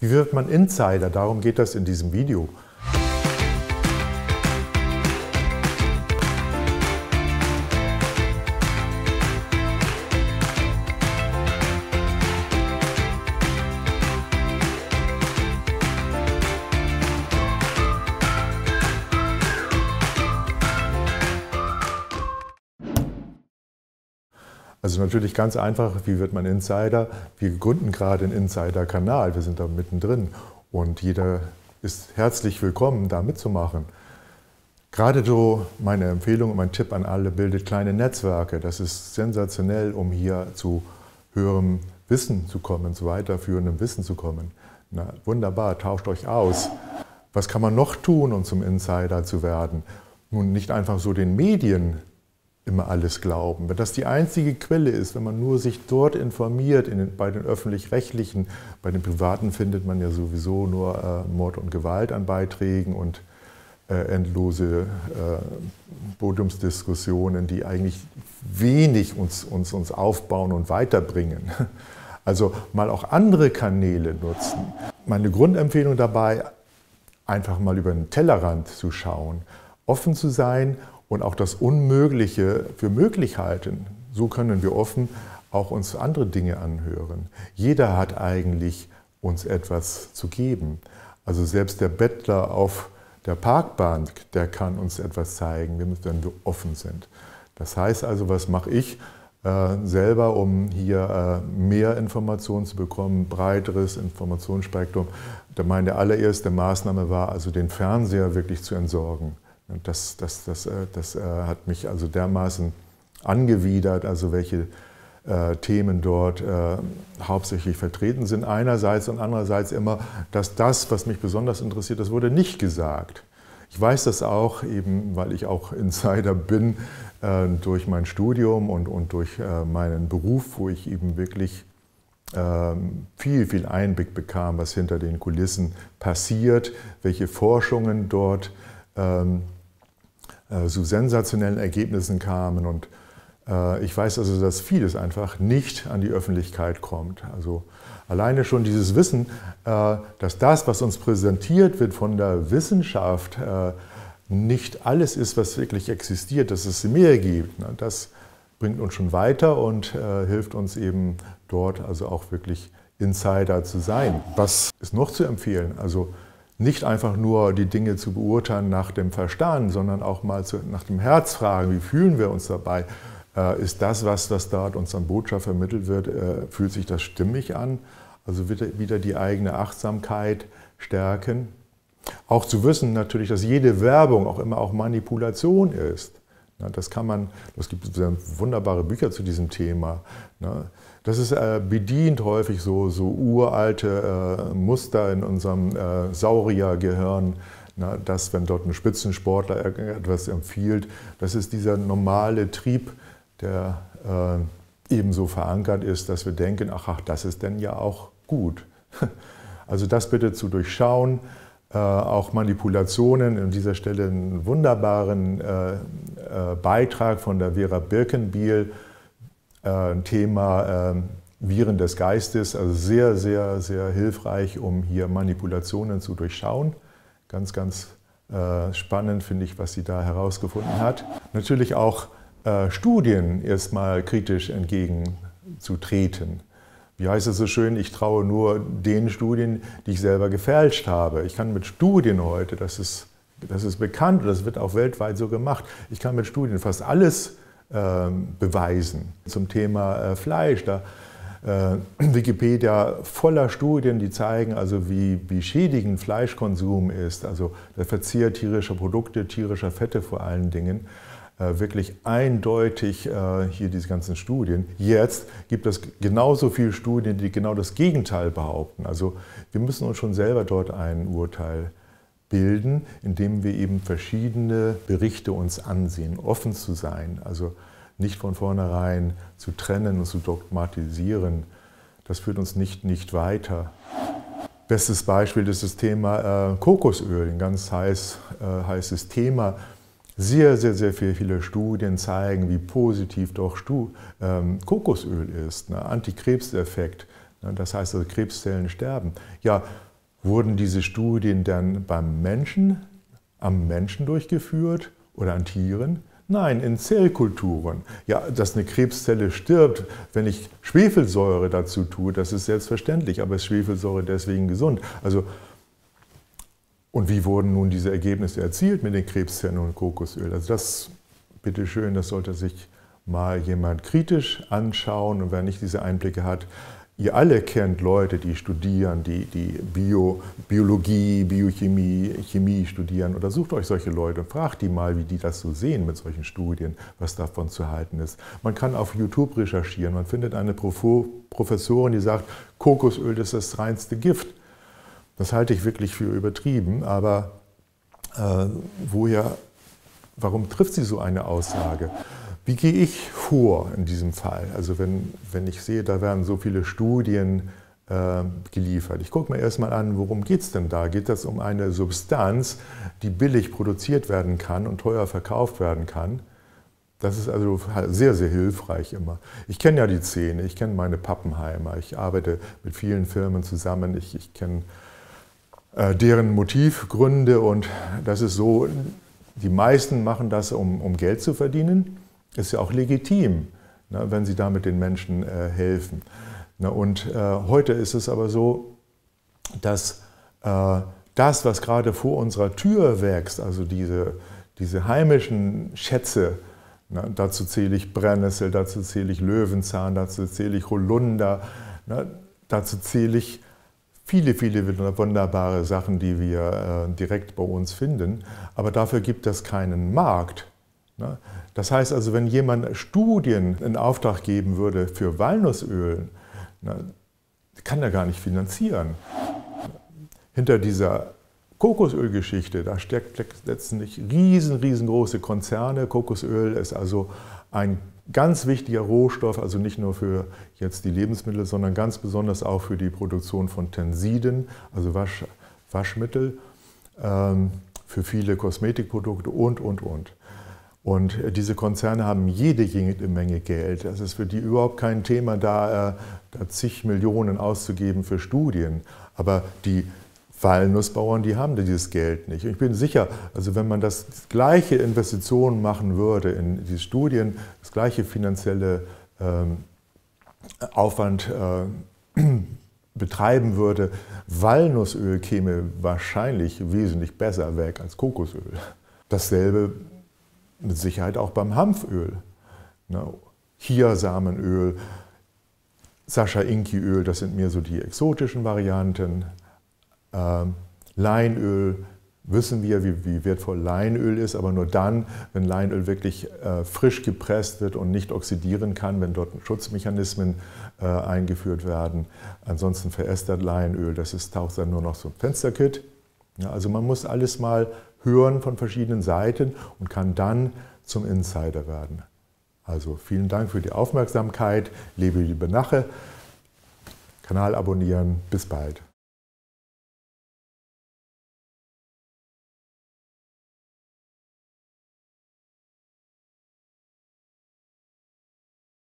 Wie wird man Insider? Darum geht das in diesem Video. Also natürlich ganz einfach, wie wird man Insider? Wir gründen gerade einen Insider-Kanal, wir sind da mittendrin und jeder ist herzlich willkommen, da mitzumachen. Gerade so meine Empfehlung und mein Tipp an alle, bildet kleine Netzwerke. Das ist sensationell, um hier zu höherem Wissen zu kommen, zu weiterführendem Wissen zu kommen. Na, wunderbar, tauscht euch aus. Was kann man noch tun, um zum Insider zu werden? Nun, nicht einfach so den Medien immer alles glauben. Wenn das die einzige Quelle ist, wenn man nur sich dort informiert, bei den Öffentlich-Rechtlichen, bei den Privaten findet man ja sowieso nur Mord und Gewalt an Beiträgen und endlose Podiumsdiskussionen, die eigentlich wenig uns aufbauen und weiterbringen. Also mal auch andere Kanäle nutzen. Meine Grundempfehlung dabei, einfach mal über den Tellerrand zu schauen, offen zu sein und auch das Unmögliche für möglich halten. So können wir offen auch uns andere Dinge anhören. Jeder hat eigentlich uns etwas zu geben. Also selbst der Bettler auf der Parkbahn, der kann uns etwas zeigen, wenn wir offen sind. Das heißt also, was mache ich selber, um hier mehr Informationen zu bekommen, breiteres Informationsspektrum? Meine allererste Maßnahme war also, den Fernseher wirklich zu entsorgen. Und das hat mich also dermaßen angewidert, also welche Themen dort hauptsächlich vertreten sind einerseits und andererseits immer, dass das, was mich besonders interessiert, das wurde nicht gesagt. Ich weiß das auch, eben weil ich auch Insider bin, durch mein Studium und durch meinen Beruf, wo ich eben wirklich viel Einblick bekam, was hinter den Kulissen passiert, welche Forschungen dort zu sensationellen Ergebnissen kamen. Und ich weiß also, dass vieles einfach nicht an die Öffentlichkeit kommt. Also alleine schon dieses Wissen, dass das, was uns präsentiert wird von der Wissenschaft, nicht alles ist, was wirklich existiert, dass es mehr gibt. Das bringt uns schon weiter und hilft uns eben dort also auch wirklich Insider zu sein. Was ist noch zu empfehlen? Also nicht einfach nur die Dinge zu beurteilen nach dem Verstand, sondern auch mal nach dem Herz fragen, wie fühlen wir uns dabei? Ist das, was dort uns an Botschaft vermittelt wird, fühlt sich das stimmig an? Also wieder die eigene Achtsamkeit stärken. Auch zu wissen natürlich, dass jede Werbung auch immer auch Manipulation ist. Es gibt wunderbare Bücher zu diesem Thema. Das ist bedient häufig so uralte Muster in unserem Sauriergehirn, dass, wenn dort ein Spitzensportler etwas empfiehlt, das ist dieser normale Trieb, der ebenso verankert ist, dass wir denken, ach, das ist denn ja auch gut. Also das bitte zu durchschauen, auch Manipulationen, an dieser Stelle einen wunderbaren Beitrag von der Vera Birkenbiel, Thema Viren des Geistes, also sehr hilfreich, um hier Manipulationen zu durchschauen. Ganz spannend finde ich, was sie da herausgefunden hat. Natürlich auch Studien erstmal kritisch entgegenzutreten. Wie heißt es so schön, ich traue nur den Studien, die ich selber gefälscht habe. Ich kann mit Studien heute, das ist bekannt und das wird auch weltweit so gemacht, ich kann mit Studien fast alles beweisen. Zum Thema Fleisch, da Wikipedia voller Studien, die zeigen, also wie schädigend Fleischkonsum ist, also der Verzehr tierischer Produkte, tierischer Fette vor allen Dingen, wirklich eindeutig hier diese ganzen Studien. Jetzt gibt es genauso viele Studien, die genau das Gegenteil behaupten. Also wir müssen uns schon selber dort ein Urteil bilden, indem wir eben verschiedene Berichte uns ansehen, offen zu sein, also nicht von vornherein zu trennen und zu dogmatisieren. Das führt uns nicht weiter. Bestes Beispiel ist das Thema Kokosöl, ein ganz heißes Thema. Sehr viele Studien zeigen, wie positiv doch Kokosöl ist, Antikrebseffekt. Das heißt, also Krebszellen sterben. Ja, Wurden diese Studien dann beim Menschen, am Menschen durchgeführt oder an Tieren? Nein, in Zellkulturen. Ja, dass eine Krebszelle stirbt, wenn ich Schwefelsäure dazu tue, das ist selbstverständlich, aber ist Schwefelsäure deswegen gesund? Also, und wie wurden nun diese Ergebnisse erzielt mit den Krebszellen und Kokosöl? Also das, bitteschön, das sollte sich mal jemand kritisch anschauen, und wer nicht diese Einblicke hat, ihr alle kennt Leute, die studieren, die Biologie, Biochemie, Chemie studieren, oder sucht euch solche Leute und fragt die mal, wie die das so sehen mit solchen Studien, was davon zu halten ist. Man kann auf YouTube recherchieren, man findet eine Professorin, die sagt, Kokosöl ist das reinste Gift. Das halte ich wirklich für übertrieben, aber warum trifft sie so eine Aussage? Wie gehe ich vor in diesem Fall? Also wenn ich sehe, da werden so viele Studien geliefert. Ich gucke mir erstmal an, worum geht es denn da? Geht es um eine Substanz, die billig produziert werden kann und teuer verkauft werden kann? Das ist also sehr, sehr hilfreich immer. Ich kenne ja die Szene, ich kenne meine Pappenheimer, ich arbeite mit vielen Firmen zusammen, ich kenne deren Motivgründe, und das ist so, die meisten machen das, um Geld zu verdienen. Ist ja auch legitim, ne, wenn sie damit den Menschen helfen. Ne, und heute ist es aber so, dass das, was gerade vor unserer Tür wächst, also diese heimischen Schätze, ne, dazu zähle ich Brennnessel, dazu zähle ich Löwenzahn, dazu zähle ich Holunder, ne, dazu zähle ich viele, viele wunderbare Sachen, die wir direkt bei uns finden, aber dafür gibt es keinen Markt. Ne? Das heißt also, wenn jemand Studien in Auftrag geben würde für Walnussöl, kann er gar nicht finanzieren. Hinter dieser Kokosölgeschichte, da steckt letztendlich riesengroße Konzerne. Kokosöl ist also ein ganz wichtiger Rohstoff, also nicht nur für jetzt die Lebensmittel, sondern ganz besonders auch für die Produktion von Tensiden, also Waschmittel, für viele Kosmetikprodukte und. Und diese Konzerne haben jede Menge Geld. Es ist für die überhaupt kein Thema, da zig Millionen auszugeben für Studien. Aber die Walnussbauern, die haben dieses Geld nicht. Und ich bin sicher, also wenn man das gleiche Investitionen machen würde in diese Studien, das gleiche finanzielle Aufwand betreiben würde, Walnussöl käme wahrscheinlich wesentlich besser weg als Kokosöl. Dasselbe mit Sicherheit auch beim Hanföl. Chiasamenöl, Sacha-Inki-Öl, das sind mehr so die exotischen Varianten. Leinöl, wissen wir, wie wertvoll Leinöl ist, aber nur dann, wenn Leinöl wirklich frisch gepresst wird und nicht oxidieren kann, wenn dort Schutzmechanismen eingeführt werden. Ansonsten verästert Leinöl, taucht dann nur noch so ein Fensterkit. Ja, also man muss alles mal hören von verschiedenen Seiten und kann dann zum Insider werden. Also vielen Dank für die Aufmerksamkeit, lebe liebe Nache, Kanal abonnieren, bis bald.